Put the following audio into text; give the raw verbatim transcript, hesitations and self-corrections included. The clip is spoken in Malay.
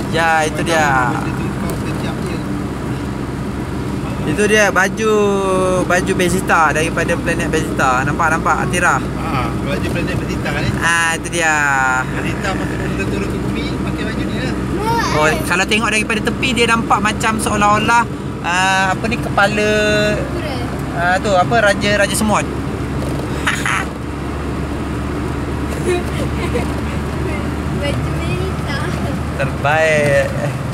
Ya, itu dia. Itu dia baju baju Bezita daripada planet Bezita. Nampak nampak Atira. Ha, baju planet Bezita kan ni. Ah, itu dia. Bezita masa kita turun ke bumi pakai baju ni lah. Oh, kalau tengok daripada tepi dia nampak macam seolah-olah uh, apa ni kepala uh, tu apa raja raja semut. Baju Melita. Terbaik.